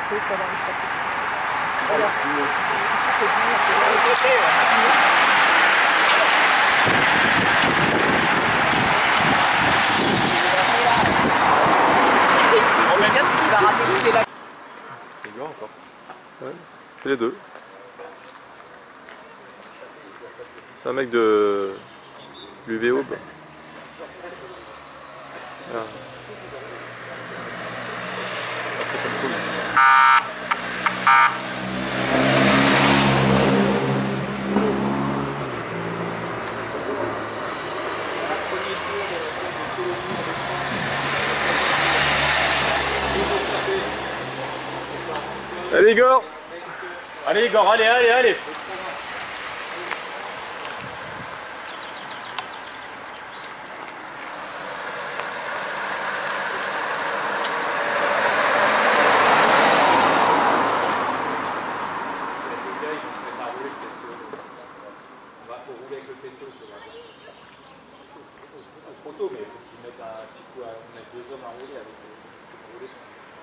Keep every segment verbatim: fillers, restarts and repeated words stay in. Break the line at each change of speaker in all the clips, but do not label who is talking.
Oui, ça va, ça va. Voilà. On va bien qu'il va ramener tous les lacs.
C'est grand encore. Ouais, c'est les deux. C'est un mec de l'U V Aube. Ah. Ah, c'était pas cool. Allez Igor!
Allez Igor, allez, allez, allez! Trop tôt, mais il faut qu'ils mettent un petit coup à on a deux hommes à rouler avec le rouler.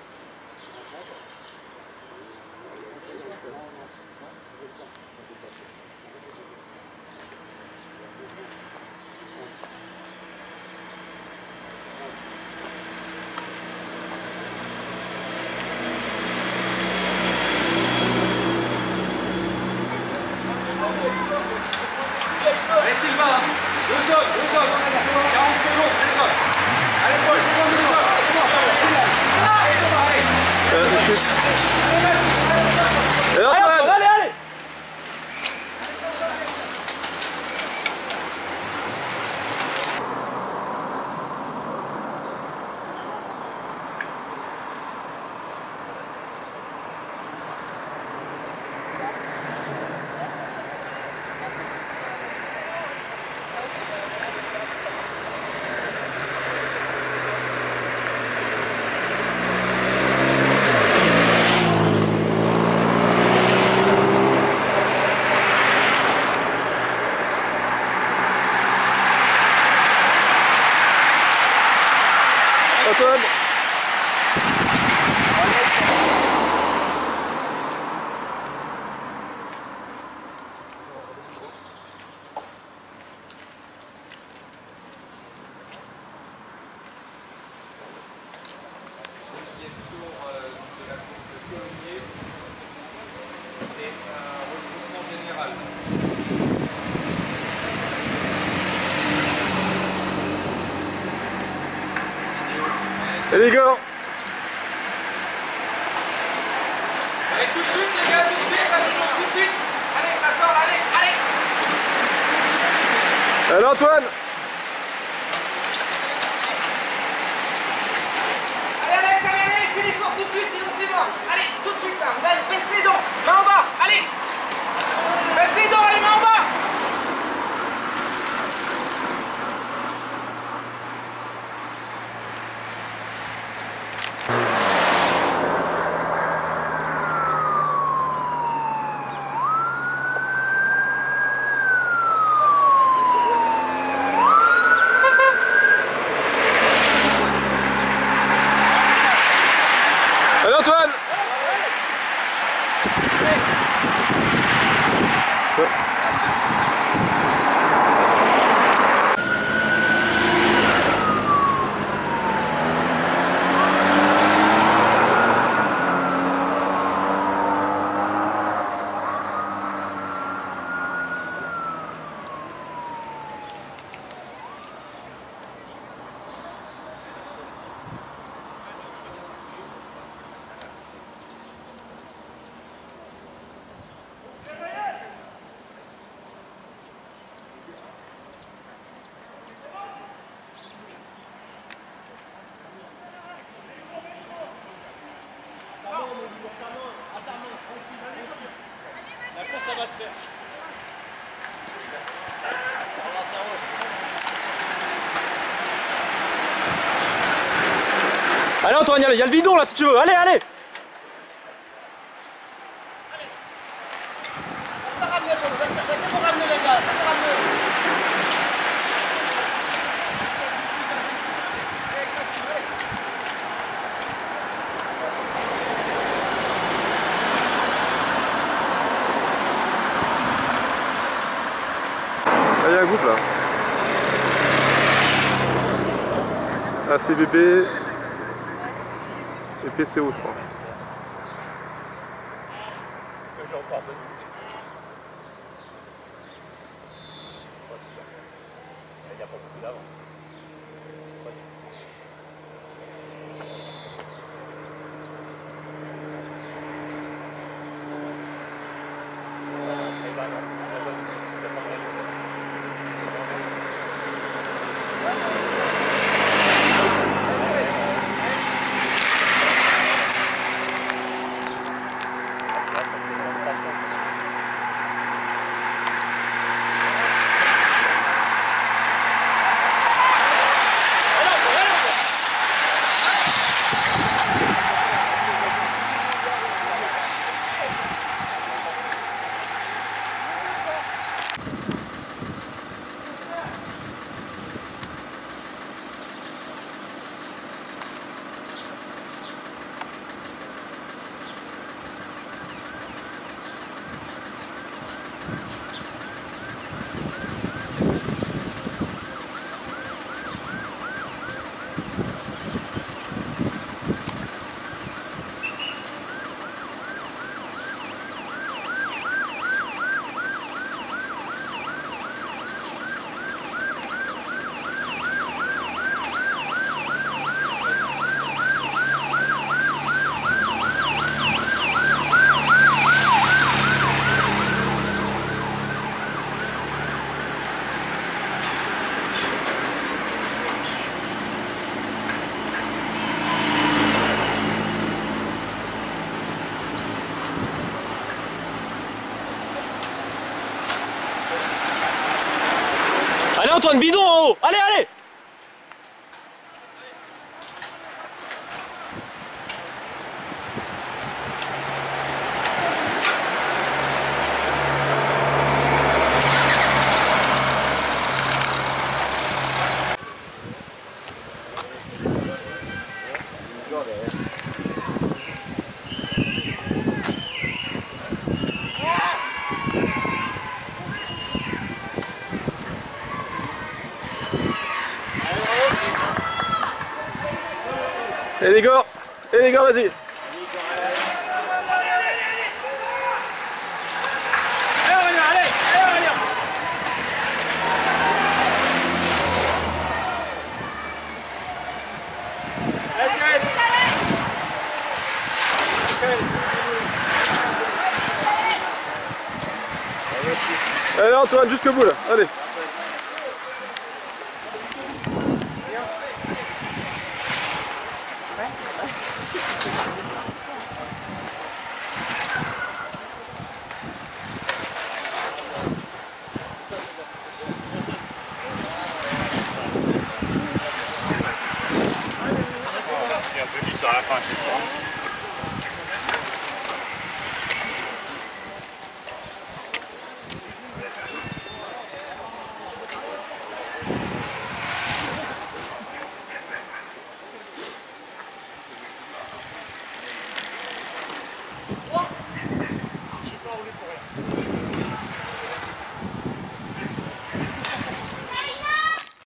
Allez Sylvain, deux hommes, deux hommes, quarante secondes, deux hommes. Allez Paul, deux hommes, deux hommes. Allez, allez.
Euh, je suis...
Allez, allez, allez, allez.
Antoine! Allez Igor!
Allez tout de suite les gars, tout de suite, là, tout de suite. Allez, ça sort, allez, allez.
Allez Antoine!
Allez Alex, allez, allez, fais l'effort tout de suite, sinon c'est mort. Allez, tout de suite là, baisse les dents, main en bas, allez. Baisse les dents, allez, main en bas.
Allez Antoine!
La course, ça va se faire.
Allez Antoine, il y a le bidon là si tu veux, allez, allez! groupe là. A C B B et P C O je pense.
Est-ce que j'ai encore besoin? Il n'y a pas beaucoup d'avance.
Allez Antoine, bidon en haut. Allez, allez.
Et les gars, et les gars, vas-y. Allez Antoine, jusqu'au bout là, allez.
Un peu vite sur la fin, je crois.
J'ai pas roulé pour rien.